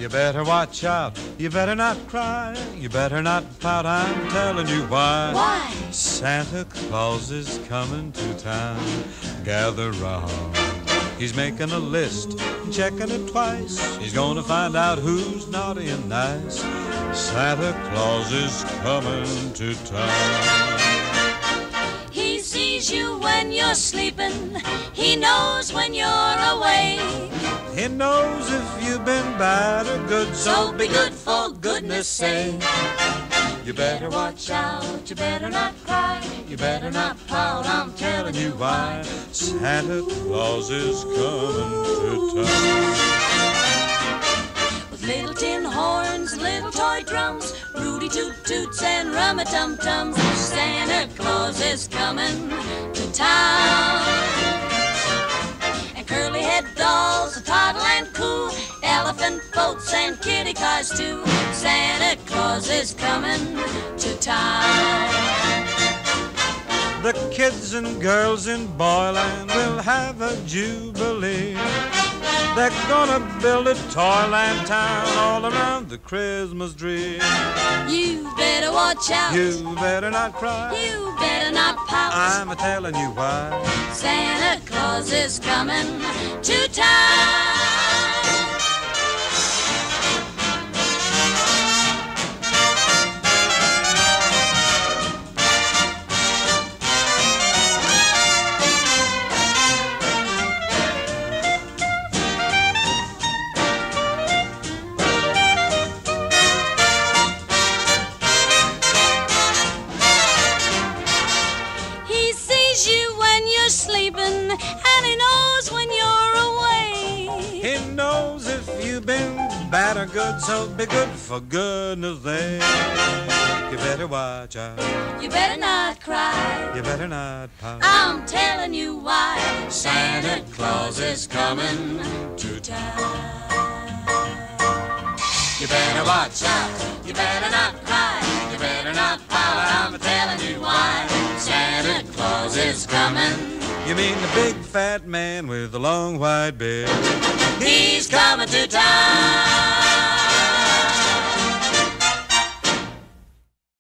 You better watch out, you better not cry, you better not pout, I'm telling you why. Why? Santa Claus is coming to town. Gather round. He's making a list, checking it twice. He's gonna find out who's naughty and nice. Santa Claus is coming to town. He sees you when you're sleeping. He knows when you're awake. He knows if you've been bad or good, So be good for goodness sake. you better watch out, you better not cry, you better not pout, I'm telling you why. Santa Claus is coming to town. With little tin horns, little toy drums, Rudy Toot Toots and Rum-a-Tum-Tums, Santa Claus is coming to town. And curly-head dolls, a toddle and coo, elephant boats and kitty cars too. Santa Claus is coming to town. The kids and girls in Boyland will have a jubilee. They're gonna build a toyland town all around the Christmas tree. You better watch out. You better not cry. You better not pout. I'm a-telling you why. Santa Claus is coming to town. He sees you when you're sleeping, and he knows when you're away. He knows if you've been bad or good, so be good for goodness sake. You better watch out. You better not cry. You better not pout. I'm telling you why. Santa Claus is coming to town. You better watch out. You better not cry. You better not pout. I'm telling you why. Santa Claus is coming. You mean the big fat man with the long white beard? He's coming to town.